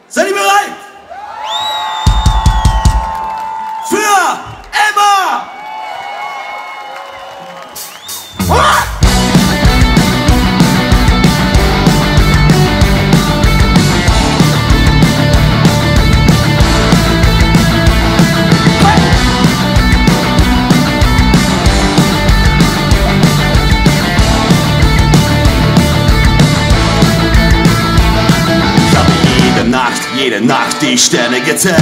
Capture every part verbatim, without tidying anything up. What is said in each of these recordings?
Seid ihr bereit? Für immer! Jede Nacht die Sterne gezählt.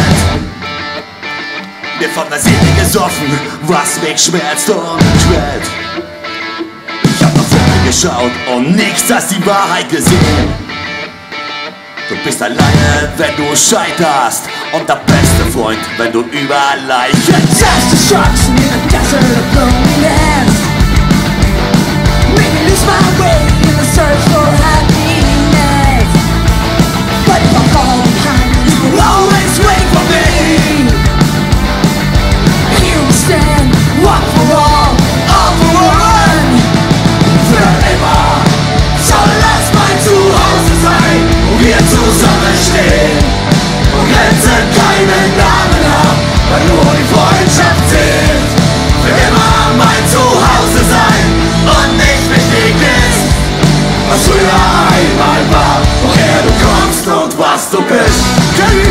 Mir von der Seele gesoffen, was mich schmerzt und quält. Ich hab nach vorne geschaut und nichts als die Wahrheit gesehen. Du bist alleine, wenn du scheiterst, und der beste Freund, wenn du über Leichen Just destruction in a desert of loneliness. Make me lose my way in the search for happiness. But if I fall behind, you will always wait for me. Here we stand, one for all, all for one. Für immer soll das mein Zuhause sein, wo wir zusammenstehen und Grenzen keinen Namen haben, weil nur die Freundschaft zählt. Für immer mein Zuhause sein und nicht wichtig ist, was früher einmal war, woher du kommst und was du bist. Kerry,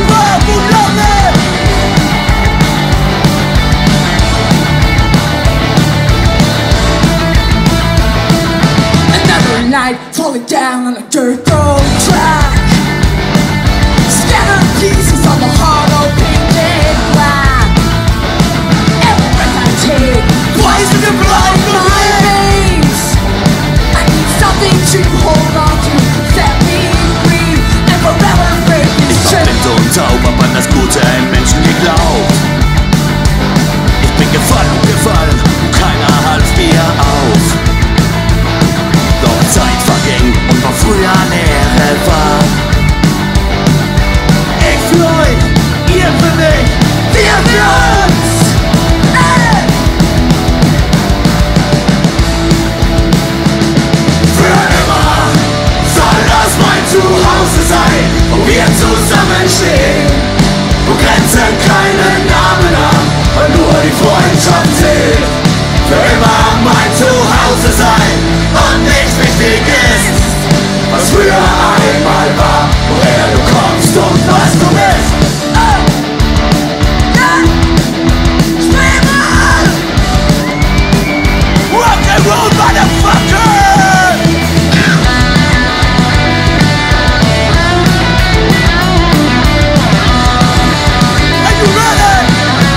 another night falling down on a dirt road track. Scattered pieces on the hollow painted black. Every breath I take, poison to blind my veins. I need something to hold on to, set me free and forever break this Ich hab blind und taub, hab an das Gute im Menschen geglaubt. Ich bin gefallen und gefallen, keiner half mir auf. Doch Zeit verging und noch früher Leere war. Ich für euch, ihr für mich, wir für uns. Ey! Für immer soll das mein Zuhause sein, wo wir zusammenstehen, wo Grenzen keinen Namen haben, weil nur die Freundschaft zählt. Für immer mein Zuhause sein und nicht wichtig ist, was früher einmal war, woher du kommst und was du bist. Oh. Ja. Spreewald! Rock'n'Roll, motherfucker! Are you ready?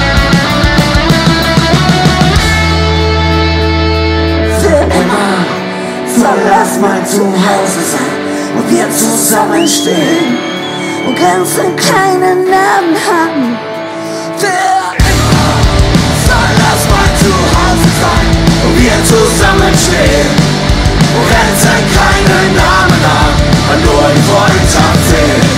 Für immer soll das mein Zuhause sein, wo wir zusammenstehen, wo Grenzen keinen Namen haben. Für immer soll das mein Zuhause sein, wo wir zusammenstehen, wo Grenzen keinen Namen haben, weil nur die Freundschaft zählt.